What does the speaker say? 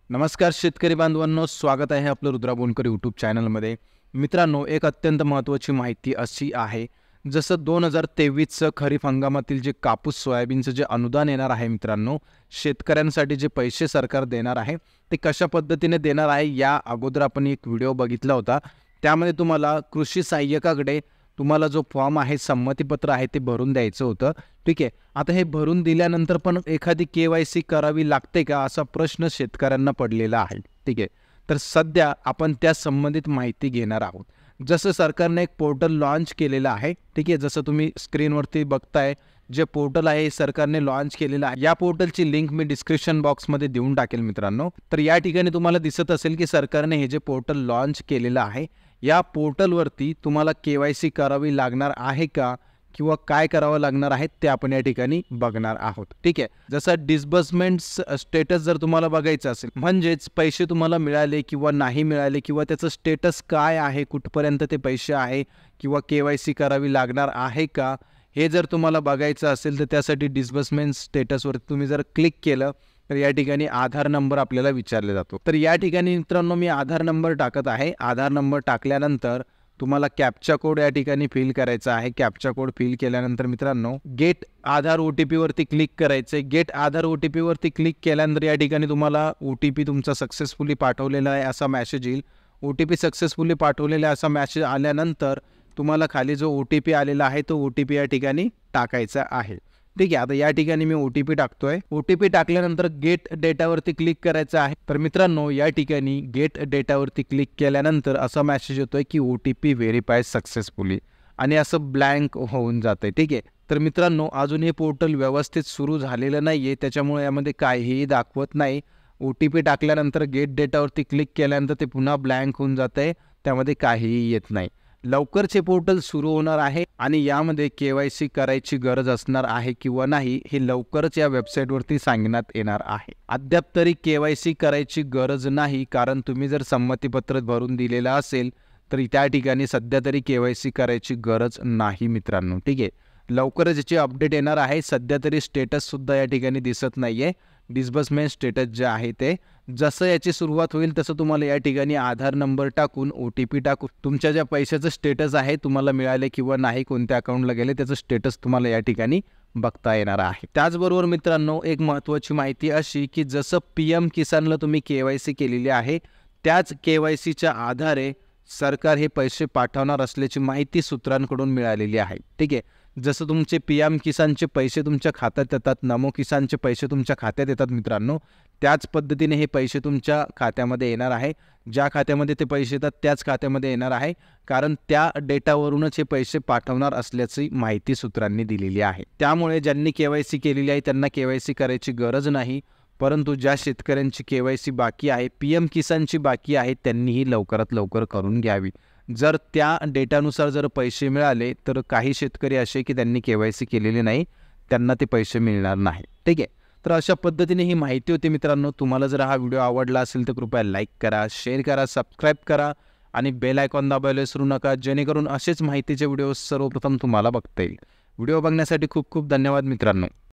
नमस्कार शेतकरी बांधवांनो, स्वागत आहे आपलं रुद्रा बोनकर यूट्यूब चॅनलमध्ये. मित्रांनो, एक अत्यंत महत्त्वाची माहिती अशी आहे, जसं 2023चं खरीप हंगामातील जे कापूस सोयाबीनचं जे अनुदान येणार आहे मित्रांनो, शेतकऱ्यांसाठी जे पैसे सरकार देणार आहे ते कशा पद्धतीने देणार आहे या अगोदर आपण एक व्हिडिओ बघितला होता. त्यामध्ये तुम्हाला कृषी सहाय्यकाकडे तुम्हाला जो फॉर्म आहे, संमतीपत्र आहे ते भरून द्यायचं होतं. ठीक आहे. आता हे भरून दिल्यानंतर पण एखादी KYC करावी लागते का, असा प्रश्न शेतकऱ्यांना पडलेला आहे. ठीक आहे. तर सध्या आपण त्या संबंधित माहिती घेणार आहोत. जसं सरकारने एक पोर्टल लॉन्च केलेलं आहे. ठीक आहे. जसं तुम्ही स्क्रीनवरती बघताय, जे पोर्टल आहे हे सरकारने लॉन्च केलेलं आहे. या पोर्टलची लिंक मी डिस्क्रिप्शन बॉक्समध्ये देऊन टाकेल मित्रांनो. तर या ठिकाणी तुम्हाला दिसत असेल की सरकारने हे जे पोर्टल लॉन्च केलेलं आहे, या पोर्टलवरती तुम्हाला KYC करावी लागणार आहे का किंवा काय करावं लागणार आहे ते आपण या ठिकाणी बघणार आहोत. ठीक आहे. जसं डिस्बर्समेंट्स स्टेटस जर तुम्हाला बघायचं असेल, म्हणजेच पैसे तुम्हाला मिळाले किंवा नाही मिळाले किंवा त्याचं स्टेटस काय आहे, कुठपर्यंत ते पैसे आहे किंवा KYC करावी लागणार आहे का, हे जर तुम्हाला बघायचं असेल तर त्यासाठी डिस्बर्समेंट स्टेटसवर तुम्ही जर क्लिक केलं तर या ठिकाणी आधार नंबर आपल्याला विचारला जातो. तर या ठिकाणी मित्रांनो मी आधार नंबर टाकत आहे. आधार नंबर टाकल्यानंतर तुम्हाला कॅप्चा कोड या ठिकाणी फिल करायचा आहे. कॅप्चा कोड फिल केल्यानंतर मित्रांनो गेट आधार OTP वरती क्लिक करायचे. गेट आधार OTP वरती क्लिक केल्यानंतर या ठिकाणी तुम्हाला OTP तुमचा सक्सेसफुली पाठवलेला आहे असा मेसेज येईल. OTP सक्सेसफुली पाठवलेला असा मेसेज आल्यानंतर तुम्हाला खाली जो OTP आलेला आहे तो OTP या ठिकाणी टाकायचा आहे. ठीक आहे. आता या ठिकाणी मी OTP टाकतोय. OTP टाकल्यानंतर गेट डेटावरती क्लिक करायचं आहे. तर मित्रांनो या ठिकाणी गेट डेटावरती क्लिक केल्यानंतर असा मेसेज येतोय की OTP व्हेरीफाय सक्सेसफुली आणि असं ब्लँक होऊन जातंय. ठीक आहे. तर मित्रांनो अजून हे पोर्टल व्यवस्थित सुरू झालेलं नाहीये, त्याच्यामुळे यामध्ये काहीही दाखवत नाही. OTP टाकल्यानंतर गेट डेटावरती क्लिक केल्यानंतर ते पुन्हा ब्लँक होऊन जातंय, त्यामध्ये काहीही येत नाही. लवकरच हे पोर्टल सुरू होणार आहे आणि यामध्ये KYC करायची गरज असणार आहे किंवा नाही हे लवकरच या वेबसाईटवरती सांगण्यात येणार आहे. अद्याप तरी KYC करायची गरज नाही, कारण तुम्ही जर संमतीपत्र भरून दिलेलं असेल तर त्या ठिकाणी सध्या तरी KYC करायची गरज नाही मित्रांनो. ठीक आहे. लवकरच याची अपडेट येणार आहे. सध्या तरी स्टेटससुद्धा या ठिकाणी दिसत नाही आहे. डिस्बर्समेंट स्टेटस जे आहे ते जसं याची सुरुवात होईल तसं तुम्हाला या ठिकाणी आधार नंबर टाकून OTP टाकून तुमच्या ज्या पैशाचं स्टेटस आहे, तुम्हाला मिळाले किंवा नाही, कोणत्या अकाउंटला गेले त्याचं स्टेटस तुम्हाला या ठिकाणी बघता येणार आहे. त्याचबरोबर मित्रांनो एक महत्त्वाची माहिती अशी की जसं PM किसानला तुम्ही KYC केलेली आहे, त्याच KYCच्या आधारे सरकार हे पैसे पाठवणार असल्याची माहिती सूत्रांकडून मिळालेली आहे. ठीक आहे. जसं तुमचे PM किसानचे पैसे तुमच्या खात्यात येतात, नमो किसानचे पैसे तुमच्या खात्यात येतात मित्रांनो, त्याच पद्धतीने हे पैसे तुमच्या खात्यामध्ये येणार आहे. ज्या खात्यामध्ये ते पैसे येतात त्याच खात्यामध्ये येणार आहे, कारण त्या डेटावरूनच हे पैसे पाठवणार असल्याची माहिती सूत्रांनी दिलेली आहे. त्यामुळे ज्यांनी KYC केलेली आहे त्यांना KYC करायची गरज नाही, परंतु ज्या शेतकऱ्यांची KYC बाकी आहे, PM किसानची बाकी आहे, त्यांनीही लवकरात लवकर करून घ्यावी. जर त्या डेटानुसार जर पैसे मिळाले तर काही शेतकरी असे की त्यांनी KYC केलेले नाही, त्यांना ते पैसे मिळणार नाही. ठीक आहे. तर अशा पद्धतीने ही माहिती होती मित्रांनो. तुम्हाला जर हा व्हिडिओ आवडला असेल तर कृपया लाईक करा, शेअर करा, सबस्क्राईब करा आणि बेल आयकॉन दाबायला विसरू नका, जेणेकरून असेच माहितीचे व्हिडिओ सर्वप्रथम तुम्हाला बघता येईल. व्हिडिओ बघण्यासाठी खूप खूप धन्यवाद मित्रांनो.